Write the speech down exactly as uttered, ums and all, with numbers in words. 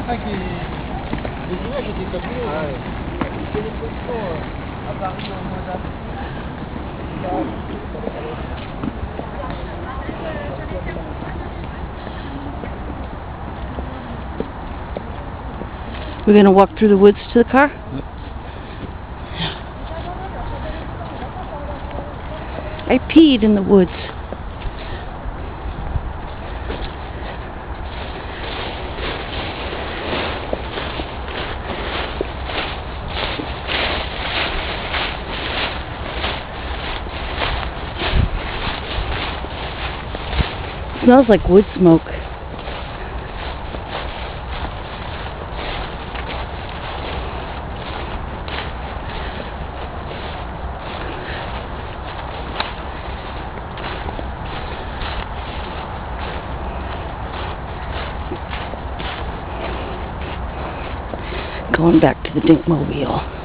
Ah, qui... Les images étaient comme nous. Ah, ouais. C'est l'exposition euh, à Paris en mois d'avril. We're going to walk through the woods to the car? Yep. I peed in the woods. It smells like wood smoke. Going back to the Dinkmobile.